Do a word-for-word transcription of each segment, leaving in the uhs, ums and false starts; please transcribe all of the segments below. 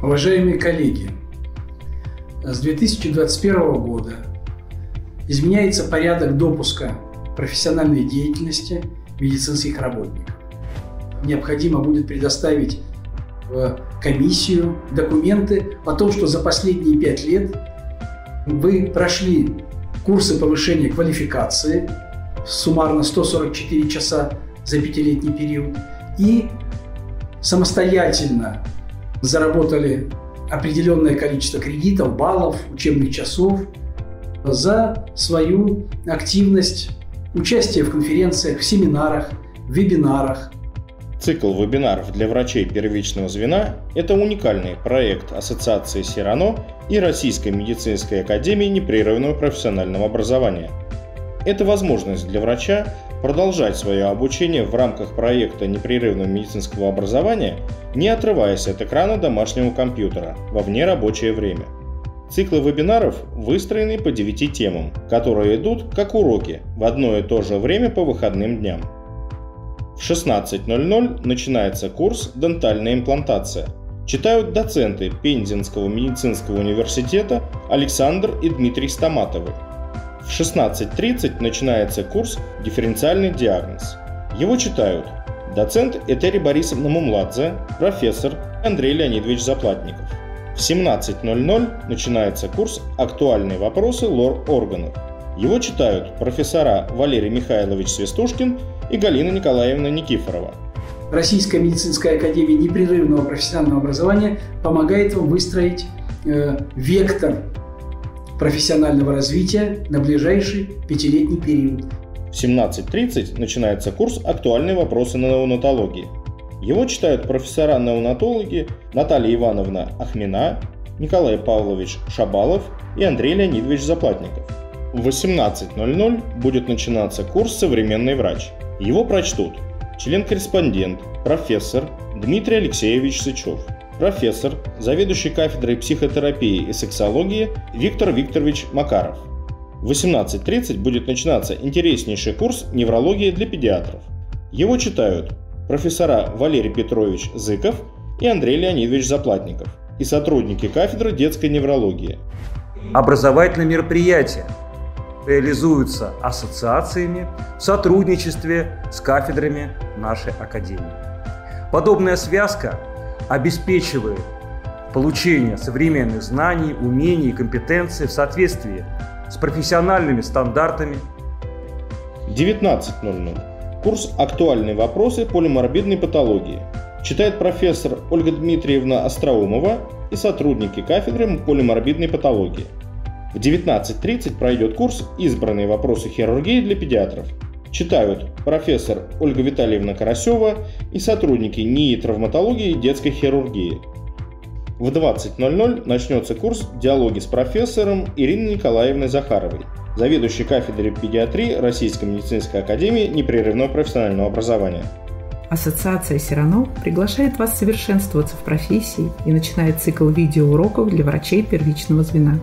Уважаемые коллеги, с две тысячи двадцать первого года изменяется порядок допуска профессиональной деятельности медицинских работников. Необходимо будет предоставить в комиссию документы о том, что за последние пять лет вы прошли курсы повышения квалификации, суммарно сто сорок четыре часа за пятилетний период, и самостоятельно заработали определенное количество кредитов, баллов, учебных часов за свою активность, участие в конференциях, в семинарах, в вебинарах. Цикл вебинаров для врачей первичного звена – это уникальный проект Ассоциации Сирано и Российской медицинской академии непрерывного профессионального образования. Это возможность для врача продолжать свое обучение в рамках проекта непрерывного медицинского образования, не отрываясь от экрана домашнего компьютера во внерабочее время. Циклы вебинаров выстроены по девяти темам, которые идут как уроки в одно и то же время по выходным дням. В шестнадцать ноль ноль начинается курс «Дентальная имплантация». Читают доценты Пензенского медицинского университета Александр и Дмитрий Стаматовы. В шестнадцать тридцать начинается курс «Дифференциальный диагноз». Его читают доцент Этери Борисовна Мумладзе, профессор Андрей Леонидович Заплатников. В семнадцать ноль ноль начинается курс «Актуальные вопросы лор органов». Его читают профессора Валерий Михайлович Свистушкин и Галина Николаевна Никифорова. Российская медицинская академия непрерывного профессионального образования помогает вам выстроить э, вектор профессионального развития на ближайший пятилетний период. В семнадцать тридцать начинается курс «Актуальные вопросы на неонатологии». Его читают профессора-неонатологи Наталья Ивановна Ахмина, Николай Павлович Шабалов и Андрей Леонидович Заплатников. В восемнадцать ноль ноль будет начинаться курс «Современный врач». Его прочтут член-корреспондент, профессор Дмитрий Алексеевич Сычев, профессор, заведующий кафедрой психотерапии и сексологии Виктор Викторович Макаров. В восемнадцать тридцать будет начинаться интереснейший курс «Неврология для педиатров». Его читают профессора Валерий Петрович Зыков и Андрей Леонидович Заплатников и сотрудники кафедры детской неврологии. Образовательные мероприятия реализуются ассоциациями в сотрудничестве с кафедрами нашей академии. Подобная связка обеспечивает получение современных знаний, умений и компетенций в соответствии с профессиональными стандартами. девятнадцать ноль ноль. Курс «Актуальные вопросы полиморбидной патологии». Читает профессор Ольга Дмитриевна Остроумова и сотрудники кафедры полиморбидной патологии. В девятнадцать тридцать пройдет курс «Избранные вопросы хирургии для педиатров». Читают профессор Ольга Витальевна Карасева и сотрудники НИИ травматологии и детской хирургии. В двадцать ноль ноль начнется курс «Диалоги с профессором» Ириной Николаевной Захаровой, заведующей кафедрой педиатрии Российской медицинской академии непрерывного профессионального образования. Ассоциация Сирано приглашает вас совершенствоваться в профессии и начинает цикл видеоуроков для врачей первичного звена.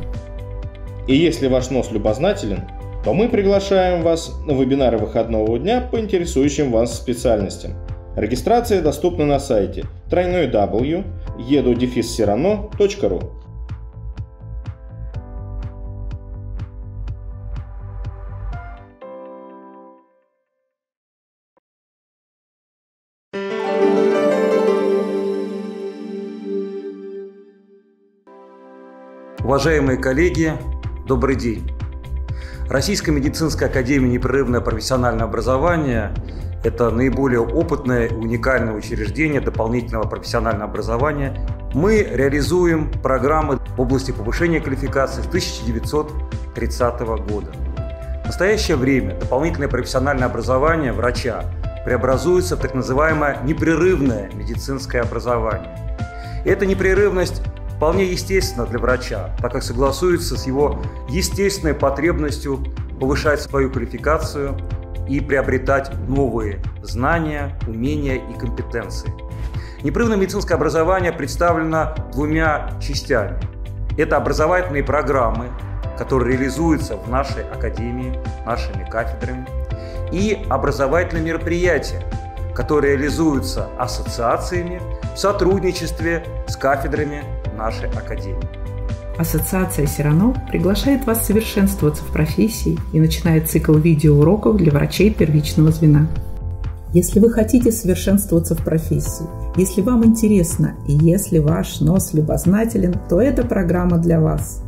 И если ваш нос любознателен, то мы приглашаем вас на вебинары выходного дня по интересующим вас специальностям. Регистрация доступна на сайте дабл ю дабл ю дабл ю точка еду дефис сирано точка ру. Уважаемые коллеги, добрый день! Российская медицинская академия непрерывное профессиональное образование – это наиболее опытное и уникальное учреждение дополнительного профессионального образования. Мы реализуем программы в области повышения квалификации с тысяча девятьсот тридцатого года. В настоящее время дополнительное профессиональное образование врача преобразуется в так называемое непрерывное медицинское образование. Эта непрерывность вполне естественно для врача, так как согласуется с его естественной потребностью повышать свою квалификацию и приобретать новые знания, умения и компетенции. Непрерывное медицинское образование представлено двумя частями. Это образовательные программы, которые реализуются в нашей академии, нашими кафедрами, и образовательные мероприятия, которые реализуются ассоциациями в сотрудничестве с кафедрами нашей академии. Ассоциация Сирано приглашает вас совершенствоваться в профессии и начинает цикл видеоуроков для врачей первичного звена. Если вы хотите совершенствоваться в профессии, если вам интересно и если ваш нос любознателен, то эта программа для вас.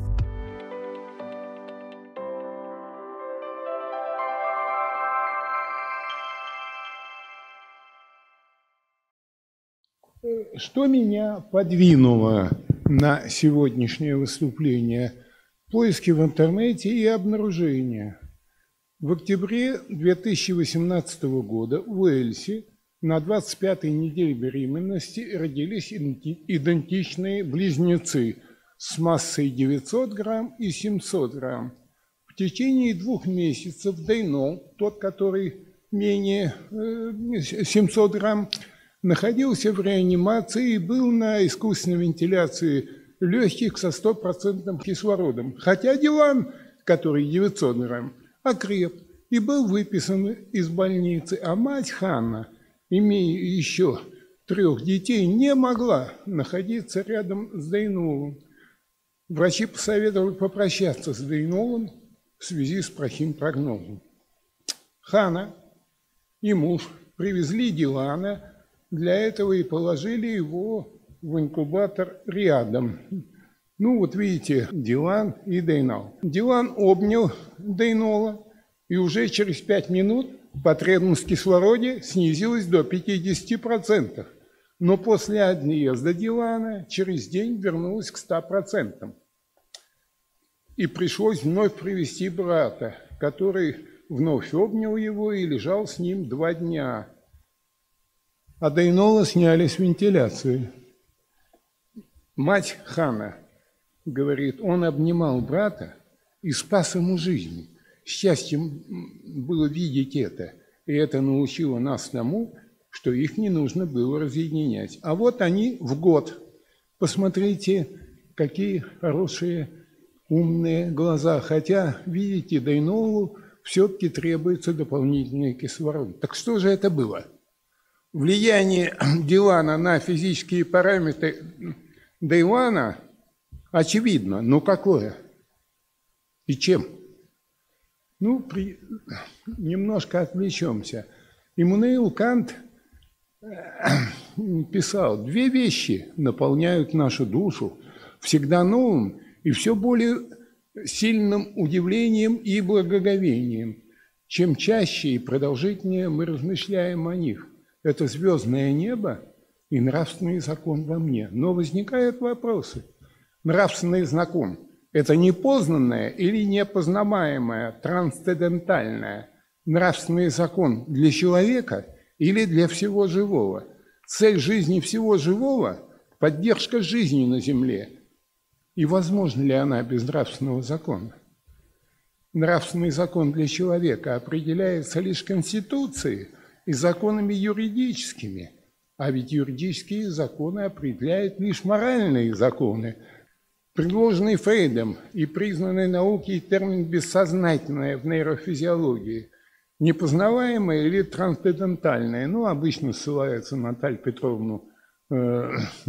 Что меня подвинуло на сегодняшнее выступление? Поиски в интернете и обнаружение. В октябре две тысячи восемнадцатого года в Уэльсе на двадцать пятой неделе беременности родились идентичные близнецы с массой девятьсот грамм и семьсот грамм. В течение двух месяцев Дейнол, тот, который менее семьсот грамм, находился в реанимации и был на искусственной вентиляции легких со стопроцентным кислородом. Хотя Дилан, который девятьсот грамм, окреп и был выписан из больницы, а мать Ханна, имея еще трех детей, не могла находиться рядом с Дейнолом. Врачи посоветовали попрощаться с Дейнолом в связи с плохим прогнозом. Ханна и муж привезли Дилана. Для этого и положили его в инкубатор рядом. Ну вот видите, Дилан и Дейнол. Дилан обнял Дейнола, и уже через пять минут потребность в кислороде снизилась до пятидесяти процентов. Но после отъезда Дилана через день вернулась к ста процентам. И пришлось вновь привести брата, который вновь обнял его и лежал с ним два дня. А Дейнола сняли с вентиляции. Мать Ханна говорит, он обнимал брата и спас ему жизнь. Счастьем было видеть это. И это научило нас тому, что их не нужно было разъединять. А вот они в год. Посмотрите, какие хорошие, умные глаза. Хотя, видите, Дейнолу все-таки требуется дополнительный кислород. Так что же это было? Влияние Дилана на физические параметры Дейнола очевидно. Но какое? И чем? Ну, при... немножко отвлечемся. Иммануил Кант писал, две вещи наполняют нашу душу всегда новым и все более сильным удивлением и благоговением. Чем чаще и продолжительнее мы размышляем о них. Это звездное небо и нравственный закон во мне. Но возникают вопросы. Нравственный закон – это непознанное или непознаваемое, трансцендентальное нравственный закон для человека или для всего живого? Цель жизни всего живого – поддержка жизни на земле. И возможна ли она без нравственного закона? Нравственный закон для человека определяется лишь Конституцией и законами юридическими, а ведь юридические законы определяют лишь моральные законы. Предложенный Фрейдом и признанный наукой термин «бессознательное» в нейрофизиологии, непознаваемое или трансцендентальное, ну, обычно ссылается на Наталью Петровну э,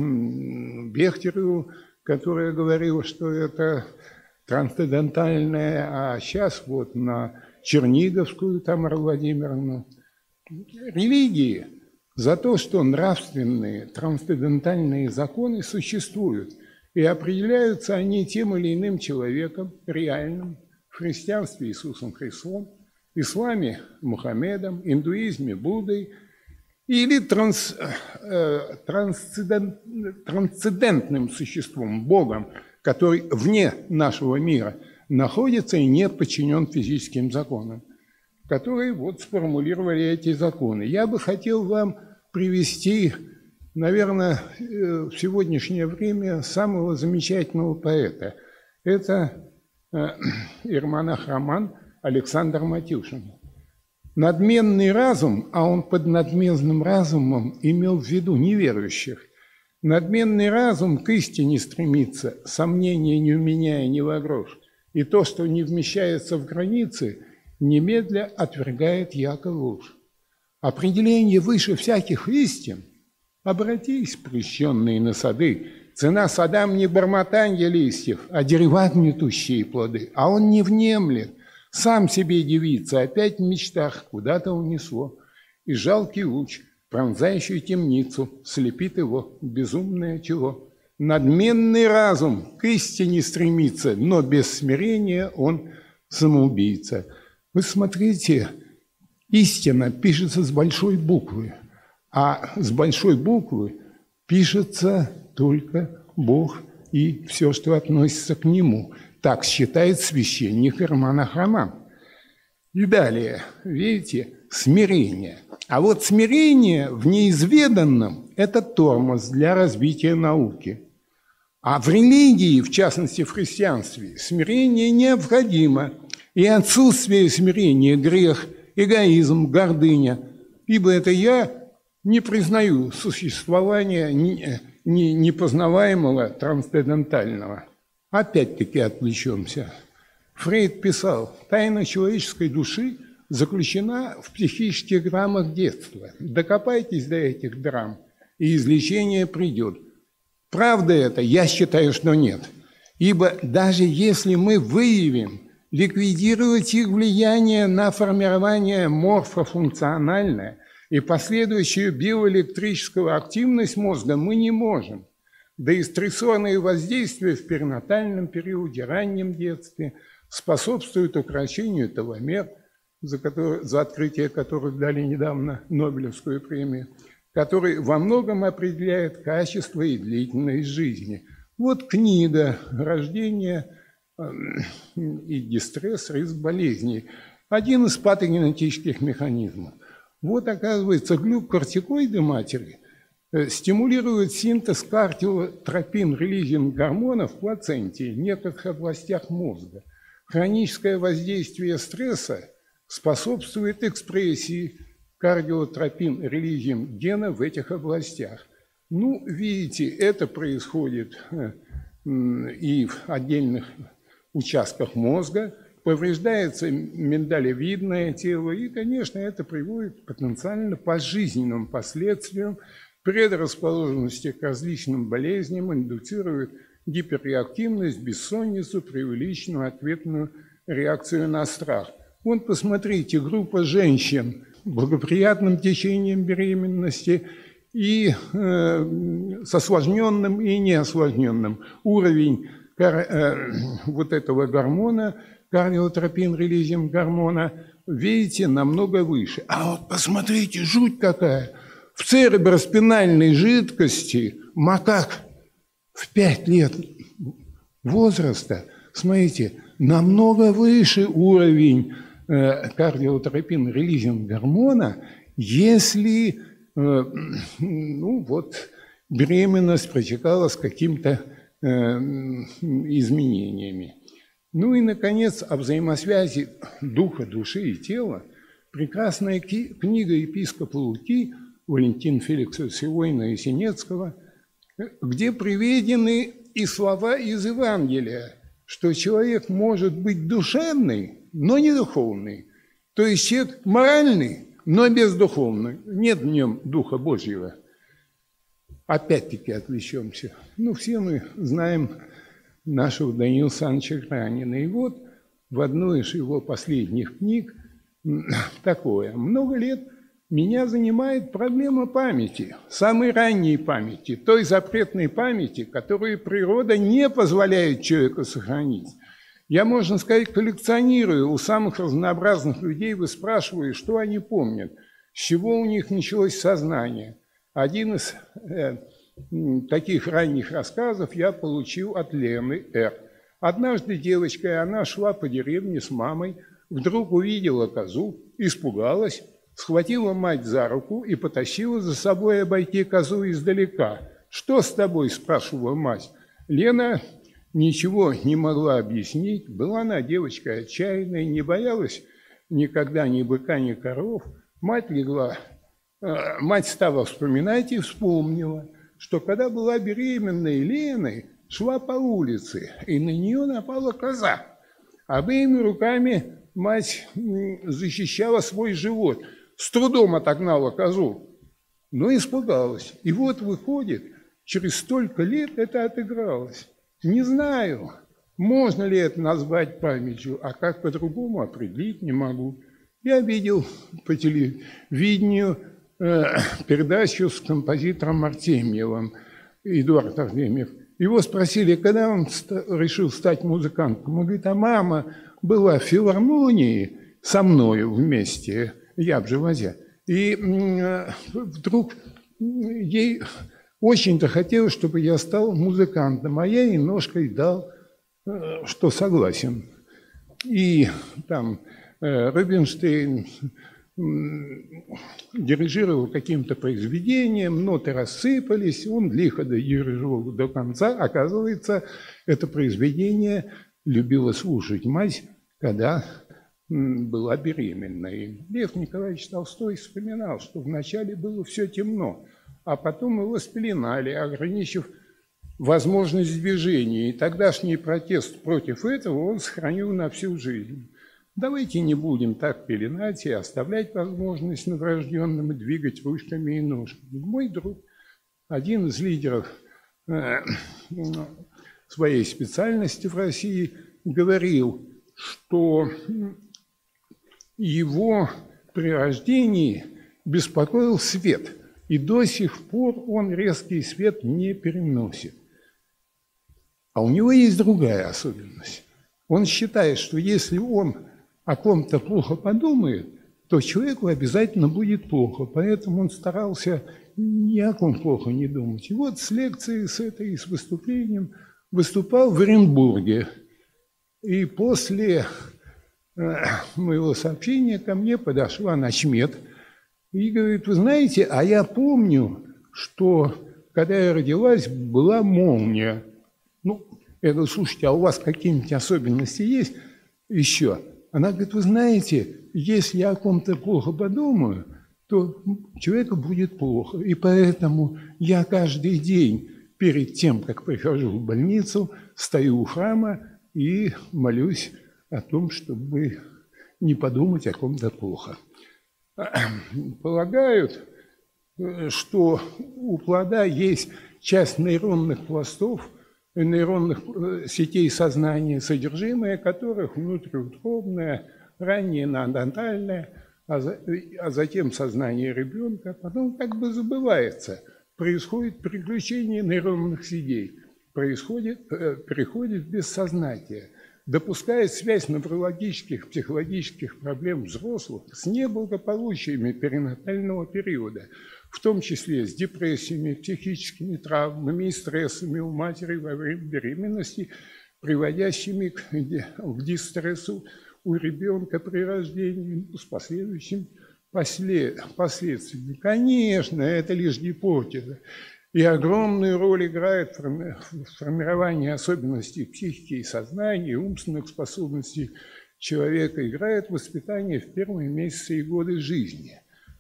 Бехтереву, которая говорила, что это трансцендентальное, а сейчас вот на Черниговскую Тамару Владимировну. Религии за то, что нравственные трансцендентальные законы существуют, и определяются они тем или иным человеком, реальным, в христианстве Иисусом Христом, в исламе Мухаммедом, индуизме Буддой, или транс, э, трансцендент, трансцендентным существом, Богом, который вне нашего мира находится и не подчинен физическим законам, которые вот сформулировали эти законы. Я бы хотел вам привести, наверное, в сегодняшнее время самого замечательного поэта. Это иеромонах Роман Александр Матюшин. Надменный разум, а он под надменным разумом имел в виду неверующих, надменный разум к истине стремится, сомнения не уменяя ни во грош, и то, что не вмещается в границы, немедля отвергает яко ложь. Определение выше всяких истин, обратись, прельщенные на сады, Цена садам не бормотанье листьев, а дерева гнетущие плоды. А он не внемлет. Сам себе дивится, опять в мечтах куда-то унесло. И жалкий луч, пронзающий темницу, слепит его безумное чело. Надменный разум к истине стремится, но без смирения он самоубийца. Вы смотрите, истина пишется с большой буквы, а с большой буквы пишется только Бог и все, что относится к Нему. Так считает священник Роман Ахроман. И далее, видите, смирение. А вот смирение в неизведанном – это тормоз для развития науки. А в религии, в частности в христианстве, смирение необходимо. И отсутствие смирения – грех, эгоизм, гордыня. Ибо это я не признаю существования непознаваемого трансцендентального. Опять-таки отвлечемся. Фрейд писал, тайна человеческой души заключена в психических драмах детства. Докопайтесь до этих драм, и излечение придет. Правда это? Я считаю, что нет. Ибо даже если мы выявим, ликвидировать их влияние на формирование морфофункциональное и последующую биоэлектрическую активность мозга мы не можем. Да и стрессорные воздействия в перинатальном периоде, раннем детстве способствуют укорочению теломер, за, который, за открытие которых дали недавно Нобелевскую премию, который во многом определяет качество и длительность жизни. Вот книга «Рождение и дистресс, риск болезней». Один из патогенетических механизмов. Вот, оказывается, глюкокортикоиды матери стимулируют синтез кардиотропин-релизинг гормонов в плаценте в некоторых областях мозга. Хроническое воздействие стресса способствует экспрессии кардиотропин-релизинг гена в этих областях. Ну, видите, это происходит и в отдельных участках мозга, повреждается миндалевидное тело, и, конечно, это приводит к потенциально пожизненным последствиям, предрасположенности к различным болезням, индуцирует гиперреактивность, бессонницу, преувеличенную ответную реакцию на страх. Вот посмотрите, группа женщин с благоприятным течением беременности и э, с осложненным и неосложненным. Уровень э, вот этого гормона, кардиотропин-релизинг гормона, видите, намного выше. А вот посмотрите, жуть какая! В цереброспинальной жидкости макак в пять лет возраста, смотрите, намного выше уровень э, кардиотропин-релизинг гормона, если э, ну, вот, беременность протекала с какими-то э, изменениями. Ну и, наконец, о взаимосвязи духа, души и тела. Прекрасная книга епископа Луки Валентина Феликса Сивойна и Синецкого, где приведены и слова из Евангелия, что человек может быть душевный, но не духовный. То есть человек моральный, но бездуховный. Нет в нем Духа Божьего. Опять-таки отвлечемся. Ну, все мы знаем нашего Даниила Александровича Гранина. И вот в одной из его последних книг такое. Много лет меня занимает проблема памяти, самой ранней памяти, той запретной памяти, которую природа не позволяет человеку сохранить. Я, можно сказать, коллекционирую у самых разнообразных людей, вы спрашиваете, что они помнят, с чего у них началось сознание. Один из э, таких ранних рассказов я получил от Лены Р. Однажды девочка, и она шла по деревне с мамой, вдруг увидела козу, испугалась, схватила мать за руку и потащила за собой обойти козу издалека. «Что с тобой?» – спрашивала мать. Лена ничего не могла объяснить. Была она девочка отчаянная, не боялась никогда ни быка, ни коров. Мать легла, э, мать стала вспоминать и вспомнила, что когда была беременной Леной, шла по улице, и на нее напала коза. Обеими руками мать защищала свой живот, с трудом отогнала козу, но испугалась. И вот выходит, через столько лет это отыгралось. Не знаю, можно ли это назвать памятью, а как по-другому определить не могу. Я видел по телевидению э, передачу с композитором Артемьевым, Эдуард Артемьев. Его спросили, когда он решил стать музыкантом. Он говорит, а мама была в филармонии со мною вместе, я в Живозе. И э, вдруг ей очень-то хотелось, чтобы я стал музыкантом, а я ей ножкой дал, э, что согласен. И там э, Рубинштейн э, дирижировал каким-то произведением, ноты рассыпались, он лихо дирижировал до конца. Оказывается, это произведение любила слушать мать, когда была беременной. Лев Николаевич Толстой вспоминал, что вначале было все темно, а потом его спеленали, ограничив возможность движения. И тогдашний протест против этого он сохранил на всю жизнь. Давайте не будем так пеленать и оставлять возможность новорожденным двигать ручками и ножками. Мой друг, один из лидеров э, своей специальности в России, говорил, что его при рождении беспокоил свет, и до сих пор он резкий свет не переносит. А у него есть другая особенность. Он считает, что если он о ком-то плохо подумает, то человеку обязательно будет плохо. Поэтому он старался ни о ком плохо не думать. И вот с лекцией, с этой, с выступлением выступал в Оренбурге. И после моего сообщения ко мне подошла начмед и говорит, вы знаете, а я помню, что когда я родилась, была молния. Ну, я говорю, слушайте, а у вас какие-нибудь особенности есть еще? Она говорит, вы знаете, если я о ком-то плохо подумаю, то человеку будет плохо. И поэтому я каждый день перед тем, как прихожу в больницу, стою у храма и молюсь о том, чтобы не подумать о ком-то плохо. Полагают, что у плода есть часть нейронных пластов, нейронных сетей сознания, содержимое которых внутриутробное, ранее неонатальное, а, за, а затем сознание ребенка, потом как бы забывается. Происходит приключение нейронных сетей, происходит, э, переходит в бессознание. Допускает связь неврологических, психологических проблем взрослых с неблагополучиями перинатального периода, в том числе с депрессиями, психическими травмами и стрессами у матери во время беременности, приводящими к, к дистрессу у ребенка при рождении с последующим послед, последствиями. Конечно, это лишь гипотеза. И огромную роль играет в формировании особенностей психики и сознания, умственных способностей человека, играет воспитание в первые месяцы и годы жизни.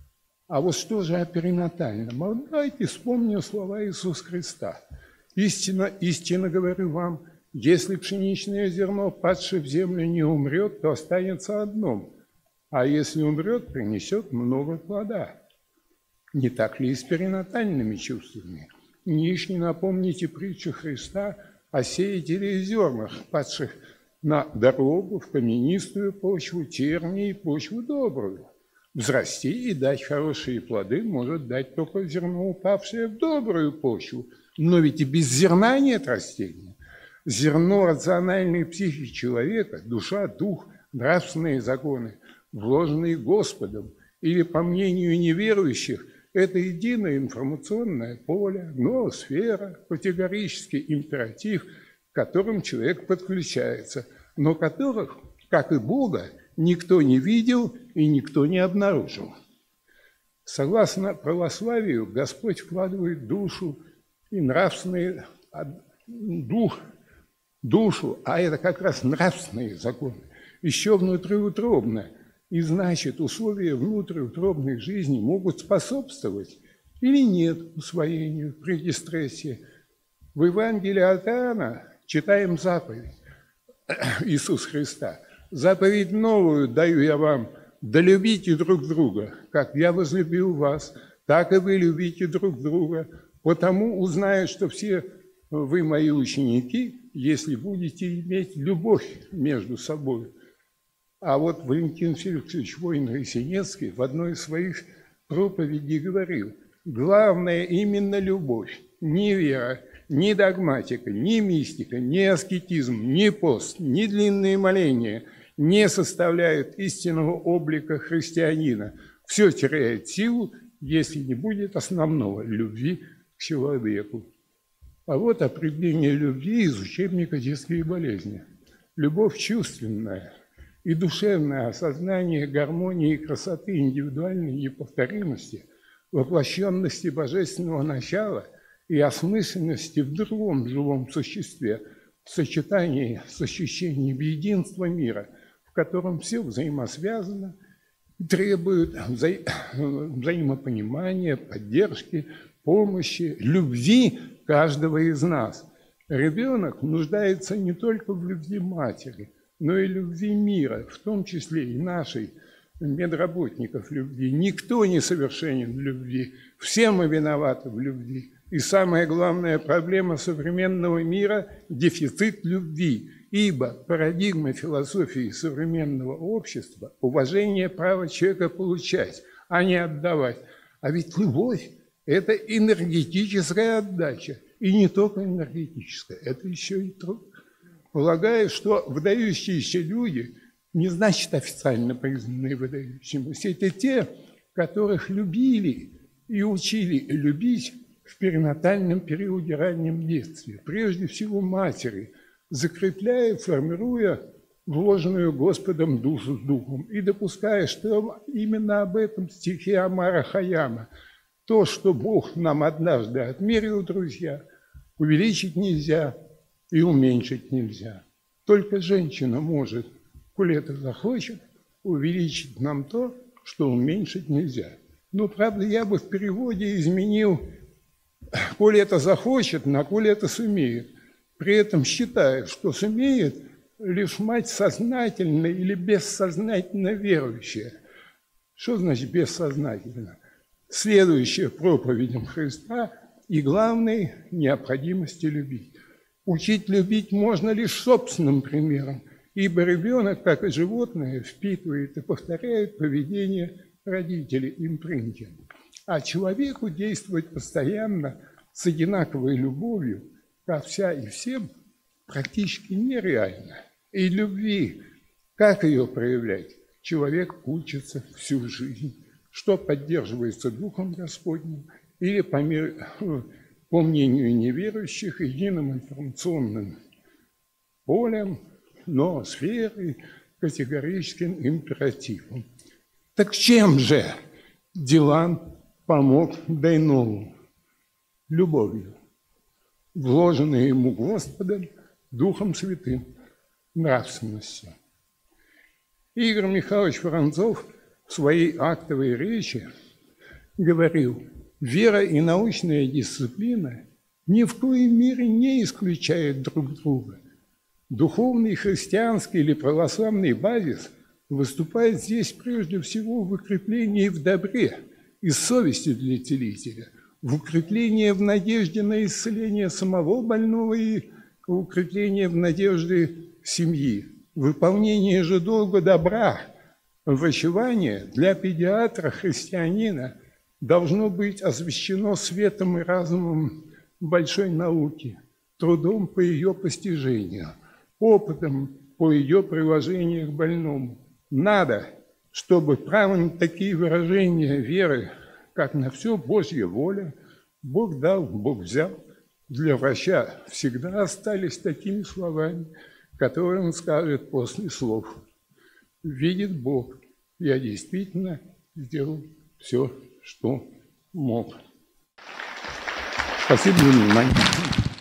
А вот что же о перинатальном? Давайте вспомним слова Иисуса Христа. «Истинно, истинно говорю вам, если пшеничное зерно, падшее в землю, не умрет, то останется одном, а если умрет, принесет много плода». Не так ли и с перинатальными чувствами? Лишне напомните притчу Христа о сеятеле и зернах, падших на дорогу, в каменистую почву, тернии и почву добрую. Взрасти и дать хорошие плоды может дать только зерно, упавшее в добрую почву. Но ведь и без зерна нет растения. Зерно рациональной психики человека, душа, дух, нравственные законы, вложенные Господом, или, по мнению неверующих, это единое информационное поле, ноосфера, категорический императив, к которым человек подключается, но которых, как и Бога, никто не видел и никто не обнаружил. Согласно православию, Господь вкладывает душу и нравственные, дух, душу, а это как раз нравственные законы, еще внутриутробно. И значит, условия внутриутробной жизни могут способствовать или нет усвоению при дистрессе. В Евангелии от Иоанна читаем заповедь Иисуса Христа. «Заповедь новую даю я вам, да любите друг друга, как я возлюбил вас, так и вы любите друг друга. Потому узнают, что все вы мои ученики, если будете иметь любовь между собой. А вот Валентин Феликсович Воин-Ресенецкий в одной из своих проповедей говорил: главное именно любовь, не вера, ни догматика, ни мистика, ни аскетизм, ни пост, ни длинные моления не составляют истинного облика христианина. Все теряет силу, если не будет основного – любви к человеку. А вот определение любви из учебника «Детские болезни». Любовь чувственная и душевное осознание гармонии и красоты индивидуальной неповторимости, воплощенности божественного начала и осмысленности в другом живом существе, в сочетании с ощущением единства мира, в котором все взаимосвязано, требует вза... взаимопонимания, поддержки, помощи, любви каждого из нас. Ребенок нуждается не только в любви матери, но и любви мира, в том числе и нашей, медработников любви. Никто не совершенен в любви, все мы виноваты в любви. И самая главная проблема современного мира – дефицит любви, ибо парадигма философии современного общества – уважение права человека получать, а не отдавать. А ведь любовь – это энергетическая отдача, и не только энергетическая, это еще и труд. Полагаю, что выдающиеся люди не значит официально признанные выдающимися. Это те, которых любили и учили любить в перинатальном периоде раннем детстве, прежде всего матери, закрепляя, формируя вложенную Господом душу с духом и допуская, что именно об этом стихе Омара Хайяма: то, что Бог нам однажды отмерил, друзья, увеличить нельзя и уменьшить нельзя. Только женщина может, коли это захочет, увеличить нам то, что уменьшить нельзя. Но, правда, я бы в переводе изменил «коли это захочет» на «коли это сумеет». При этом считаю, что сумеет лишь мать сознательно или бессознательно верующая. Что значит бессознательно? Следующая проповедям Христа и главной необходимости любить. Учить любить можно лишь собственным примером, ибо ребенок, как и животное, впитывает и повторяет поведение родителей импринте. А человеку действовать постоянно с одинаковой любовью ко вся и всем практически нереально. И любви, как ее проявлять, человек учится всю жизнь, что поддерживается Духом Господним или, по, мир, по мнению неверующих, единым информационным полем, но сферой, категорическим императивом. Так чем же Дилан помог Дайнову? Любовью, вложенной ему Господом, Духом Святым, нравственностью. Игорь Михайлович Воронцов в своей актовой речи говорил: вера и научная дисциплина ни в коей мере не исключают друг друга. Духовный, христианский или православный базис выступает здесь прежде всего в укреплении в добре и совести для целителя, в укреплении в надежде на исцеление самого больного и укрепление в надежде семьи, выполнение же долга добра. Врачевание для педиатра-христианина должно быть освящено светом и разумом большой науки, трудом по ее постижению, опытом по ее приложению к больному. Надо, чтобы право на такие выражения веры, как на все Божья воля, Бог дал, Бог взял, для врача всегда остались такими словами, которые он скажет после слов: видит Бог, я действительно сделал все, что мог. Спасибо за внимание.